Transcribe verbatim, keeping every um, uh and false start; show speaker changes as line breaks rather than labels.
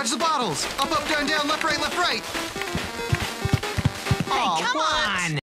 Dodge the bottles! Up, up, down, down, left, right, left, right!
Hey, come on!